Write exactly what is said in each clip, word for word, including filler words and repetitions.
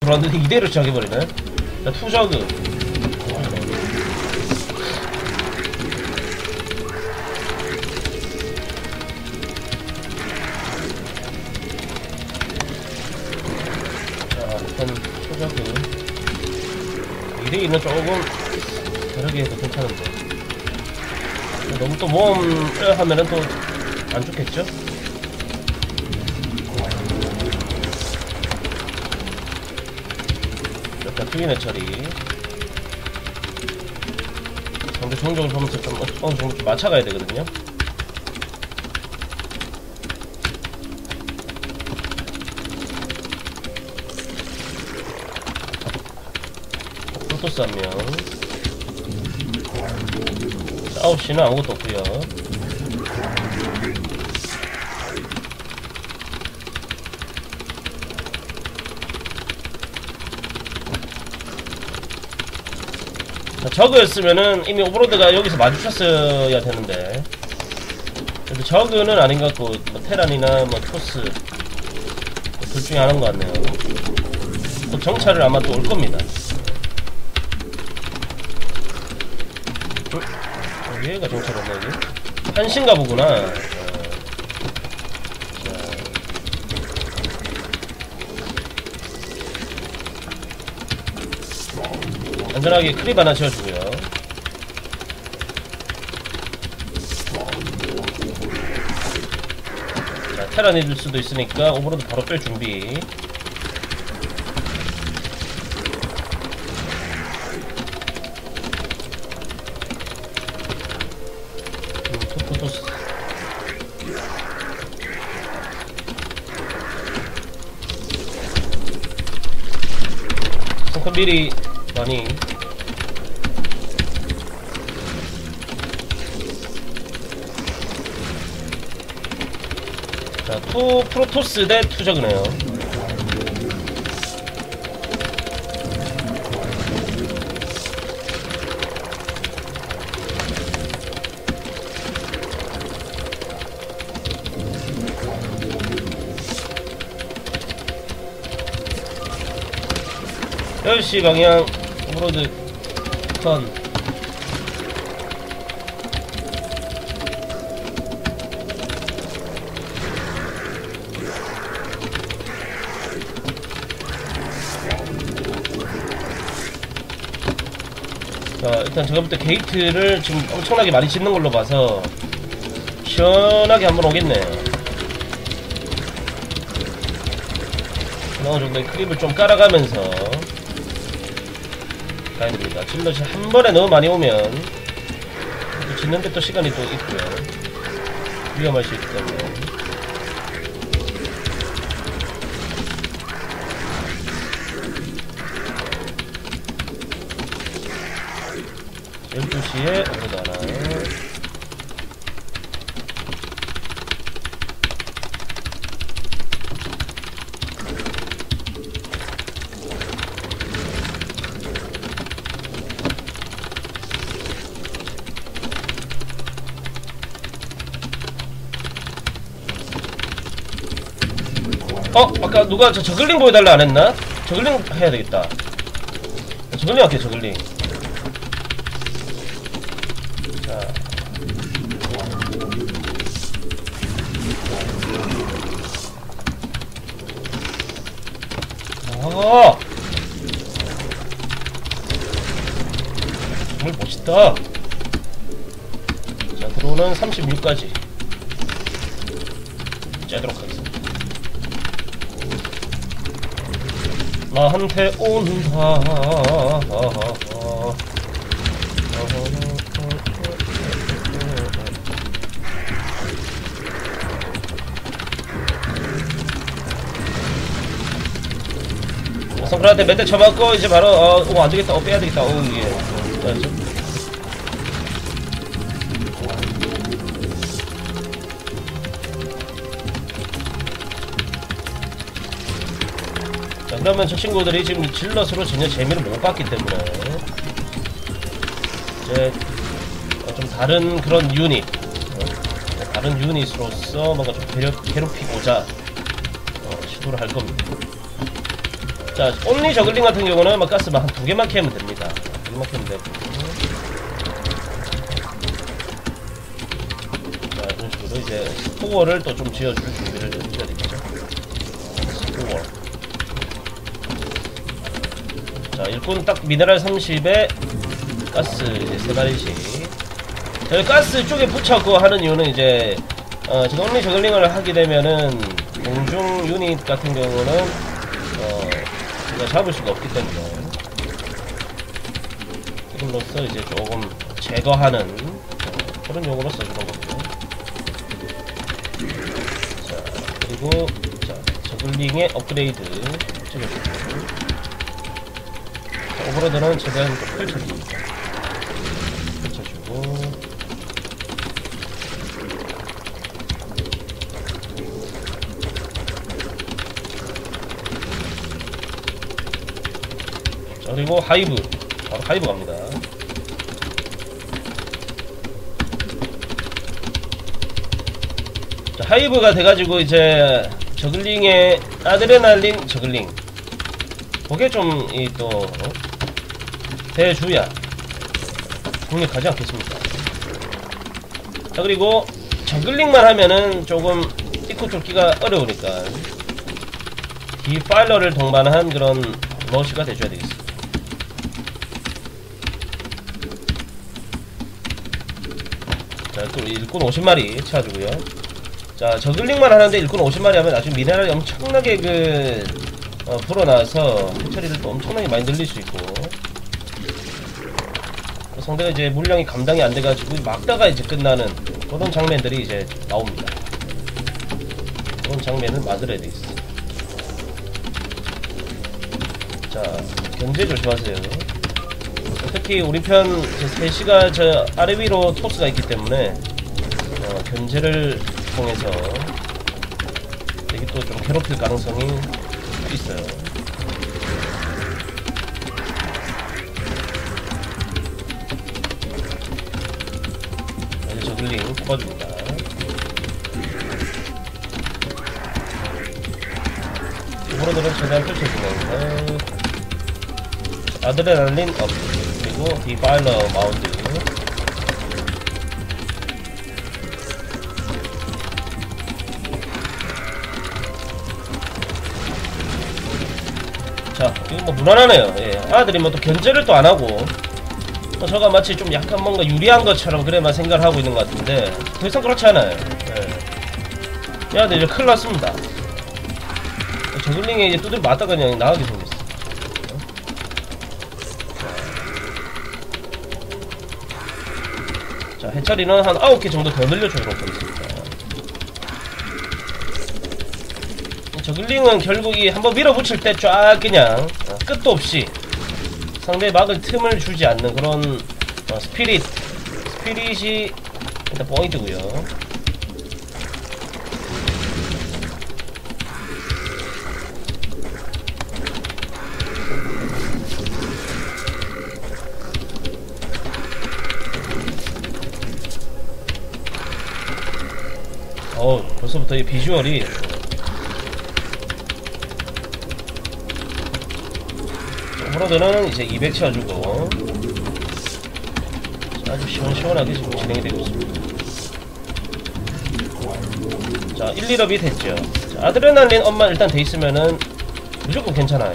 들어왔는데 이대로 시작해버리네. 자, 투저그. 자, 일단 투저그. 이대이는 조금 다르게 해도 괜찮은데. 너무 또 모험을 하면은 또 안 좋겠죠? 일단 투인의 처리. 상대 종족을 보면서 좀 어느 정도 좀 맞춰가야 되거든요. 프로토스 한 명. 아홉 시는 아무것도 없고요. 저그였으면은 이미 오버로드가 여기서 마주쳤어야 되는데, 근데 저그는 아닌 것 같고 뭐 테란이나 뭐 토스 뭐 둘 중에 하나인 것 같네요. 또 정찰을 아마 또 올 겁니다. 어? 얘가 정찰 왔나 여기? 한신가 보구나. 어. 안전하게 크립 하나 지어주고요. 자, 테란이 될 수도 있으니까 오버로드 바로 뺄 준비. 음, 토토토스. 성큼 미리 많이. 자, 투 프로토스 대 투저그네요. 열 시 방향 오버로드 턴. 자, 일단 제가부터 게이트를 지금 엄청나게 많이 짓는 걸로 봐서 시원하게 한번 오겠네요. 어느 정도의 크립을 좀 깔아가면서 가야 됩니다. 질럿이 한 번에 너무 많이 오면 짓는데 또 시간이 또 있고요. 위험할 수 있기 때문에. 열두 시에 오버도 하나. 어? 아까 누가 저 저글링 보여달라 안했나? 저글링 해야되겠다. 저글링 할게. 저글링. 자, 아, 정말 멋있다. 자, 드론은 삼십육까지 째도록 하겠습니다. 나한테 온다. 성크한테 몇 대 쳐맞고 이제 바로 어, 오 안되겠다. 어 빼야되겠다. 오 예. 자, 그러면 저 친구들이 지금 질럿으로 전혀 재미를 못 봤기 때문에 이제 어, 좀 다른 그런 유닛, 어, 다른 유닛으로서 뭔가 좀 괴롭, 괴롭히고자 어, 시도를 할 겁니다. 자, 온리 저글링 같은 경우는 막 가스만 한 두 개만 캐면 됩니다. 두 개만 캐면 되고. 자, 이런 식으로 이제 스코어를 또 좀 지어줄 준비를 해줘야 되겠죠. 스코어. 자, 일꾼 딱 미네랄 삼십에 가스 이제 세 마리씩. 자, 가스 쪽에 붙여고 하는 이유는 이제, 어, 지금 온리 저글링을 하게 되면은, 공중 유닛 같은 경우는, 어, 우리가 잡을 수가 없기 때문에, 이걸로써 이제 조금 제거하는, 어, 그런 용으로 써주는 거고요. 자, 그리고, 자, 저글링의 업그레이드 찍어주고, 자, 오버로드는 최대한 좀 펼쳐줍니다. 펼쳐주고, 자, 그리고 하이브, 바로 하이브 갑니다. 자, 하이브가 돼가지고 이제 저글링의 아드레날린 저글링, 그게 좀 이 또 어? 대주야 공략하지 않겠습니까? 자, 그리고 저글링만 하면은 조금 띠코 쫓기가 어려우니까 디파일러를 동반한 그런 러시가 돼줘야 되겠습니다. 자, 또 일꾼 오십 마리 채워주고요. 자, 저글링만 하는데 일꾼 오십 마리 하면 나중에 미네랄이 엄청나게 그 어, 불어나서 해처리를 또 엄청나게 많이 늘릴 수 있고, 상대가 이제 물량이 감당이 안 돼가지고 막다가 이제 끝나는 그런 장면들이 이제 나옵니다. 그런 장면을 만들어야 되겠어. 자, 견제 조심하세요. 특히 우리 편 세 시가 저 아래 위로 토스가 있기 때문에 어, 견제를 통해서 되게 또 좀 괴롭힐 가능성이 있어요. 이제 저글링 뽑아줍니다. 오버로드는 최대한 펼쳐주면서 아드레날린 업, 그리고 디파일러 마운드. 자, 이거 뭐 무난하네요. 예. 아들이 뭐 또 견제를 또 안하고, 또 저가 마치 좀 약간 뭔가 유리한 것처럼 그래만 생각을 하고 있는 것 같은데, 더 이상 그렇지 않아요. 예. 야, 근데 이제 큰일 났습니다. 저글링에 이제 두들 맞다가 그냥 나가게 생겼어. 자, 해처리는 한 아홉 개 정도 더 늘려주도록 하겠습니다. 저글링은 결국 이 한번 밀어붙일 때 쫙 그냥 어, 끝도 없이 상대의 막을 틈을 주지 않는 그런 어, 스피릿 스피릿이 일단 포인트고요. 어, 벌써부터 이 비주얼이 오버로드는 이제 이백 채워주고 아주 시원시원하게 지금 진행이 되고 있습니다. 자, 일, 이 럽이 됐죠. 자, 아드레날린 업만 일단 돼 있으면은 무조건 괜찮아요.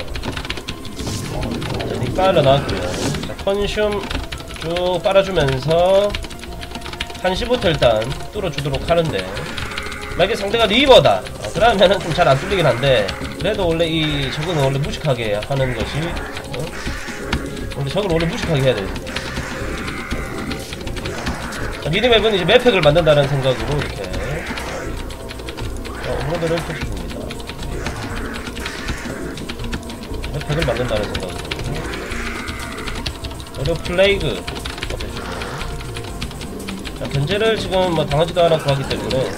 자, 니 빨려 나왔고요. 자, 컨슘 쭉 빨아주면서 한시부터 일단 뚫어주도록 하는데, 만약에 상대가 리버다, 어, 그러면은 좀 잘 안 뚫리긴 한데, 그래도 원래 이 적은 원래 무식하게 하는 것이 어? 원래 적은 원래 무식하게 해야 되는데, 자, 미니맵은 이제 맵팩을 만든다는 생각으로 이렇게 어, 오버로드를 펼쳐줍니다. 맵팩을 만든다는 생각으로 그리고 플레이그 없애주고, 자, 견제를 지금 뭐 당하지도 않았고 하기 때문에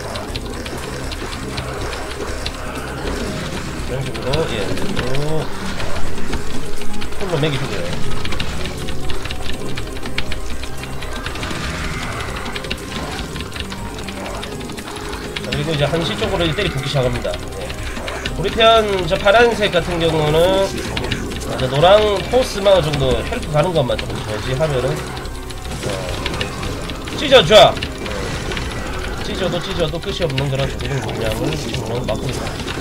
이런 식으로, 예, 또 풀로 매기주고요. 자, 그리고 이제 한시 쪽으로 이제 때리 붙기 시작합니다. 예. 우리 편 저 파란색 같은 경우는 저 노랑 포스만 정도 헬프 가는 것만 조금 저지하면은 어, 찢어줘. 찢어도 찢어도 끝이 없는 그런 저글링 물량을 지금 막고 있습니다.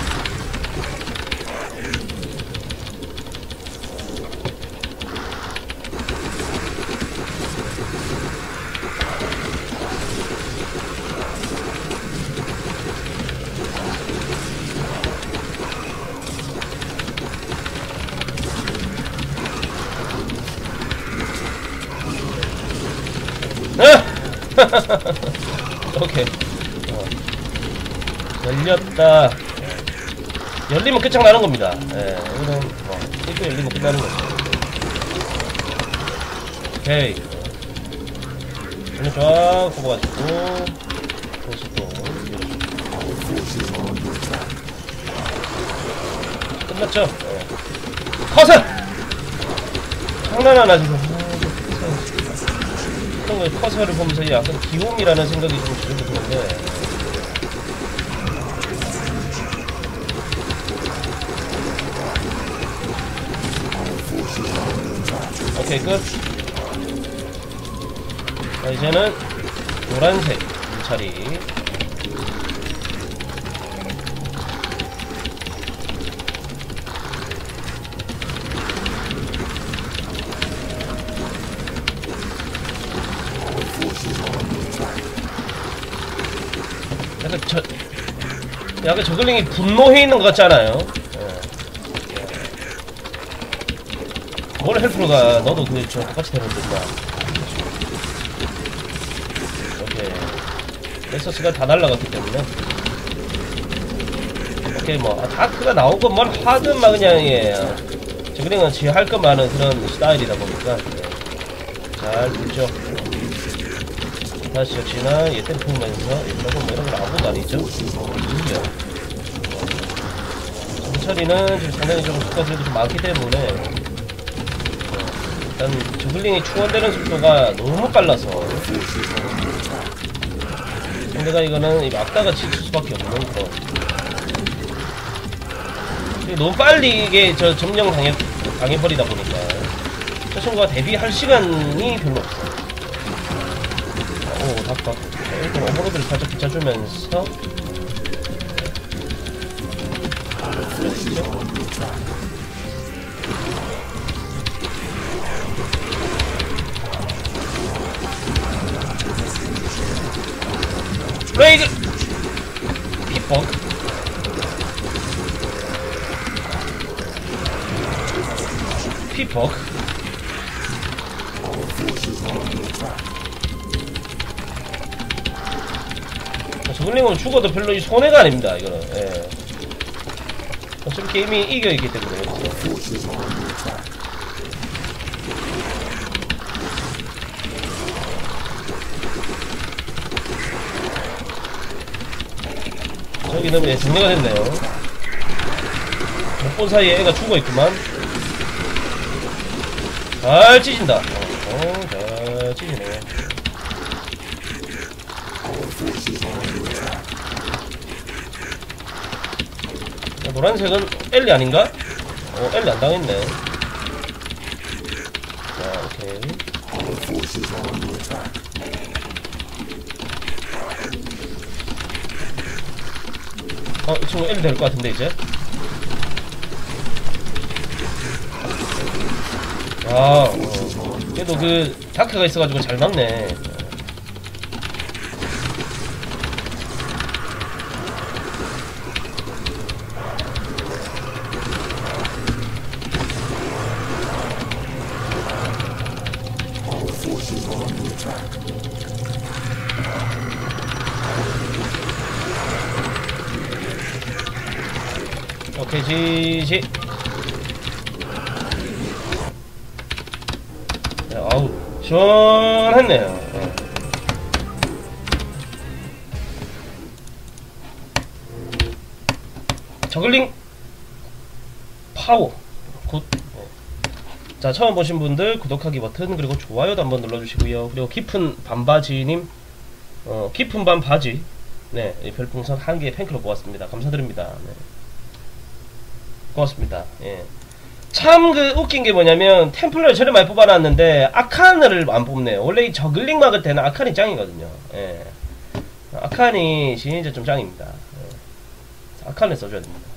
오케이. 어. 열렸다. 열리면 끝장나는 겁니다. 예, 여기는 어, 이렇게 열리면 끝나는 거죠. 오케이. 오늘 쫙 뽑아가지고 다시 또 끝났죠? 예. 컷은! 장난하나 지금. 커서를 보면서 약간 기홈이라는 생각이 좀 들었는데 오케이 끝. 자 이제는 노란색 물차리. 약간 저, 약간 저글링이 분노해 있는 것 같잖아요. 예. 뭘 헬프로가 너도 그 저 똑같이 되는 듯다. 오케이. 넥서스가 다 날라갔기 때문에. 오케이 뭐 아, 다크가 나오고 뭘 하든 막 그냥 예. 저글링은 지 할 것 많은 그런 스타일이다 보니까 예. 잘 물죠. 다시 역시나 얘 템포면서 이러고 뭐 이런 건 아무것도 아니죠. 이죠. 정찰이는 지금 상당히 좀 속도들도 좀 많기 때문에 일단 저글링이 충원되는 속도가 너무 빨라서 상대가 이거는 막다가 지칠 수밖에 없는 그런. 너무 빨리 이게 저 점령 당해 당해버리다 보니까 저 친구가 대비할 시간이 별로 없어. 오, 닭박. 자, 일단 어그로드를 살짝 비춰주면서. 레이드! 픽벅. 픽벅. 저글링은 죽어도 별로 이 손해가 아닙니다, 이거는. 예. 어차피 게임이 이겨있기 때문에. 저기는 예, 정리가 됐네요. 못 본 사이에 애가 죽어있구만. 잘 찢은다. 어, 어, 잘 찢으네. 노란색은 엘리 아닌가? 어, 엘리 안 당했네. 자, 오케이. 어, 이 친구 엘리 될 것 같은데, 이제. 아, 어. 그래도 그, 다크가 있어가지고 잘 막네. 오케이, 지지. 아우, 시원했네요. 네. 저글링 파워 굿. 네. 자, 처음 보신 분들 구독하기 버튼 그리고 좋아요도 한번 눌러주시고요. 그리고 깊은 반바지님, 어, 깊은 반바지, 네, 별풍선 한 개 팬클럽 모았습니다. 감사드립니다. 네. 고맙습니다. 예. 참 그 웃긴 게 뭐냐면 템플러를 저래 많이 뽑아놨는데 아칸을 안 뽑네요. 원래 이 저글링 막을 때는 아칸이 짱이거든요. 예. 아칸이 진짜 좀 짱입니다. 예. 아칸을 써줘야 됩니다.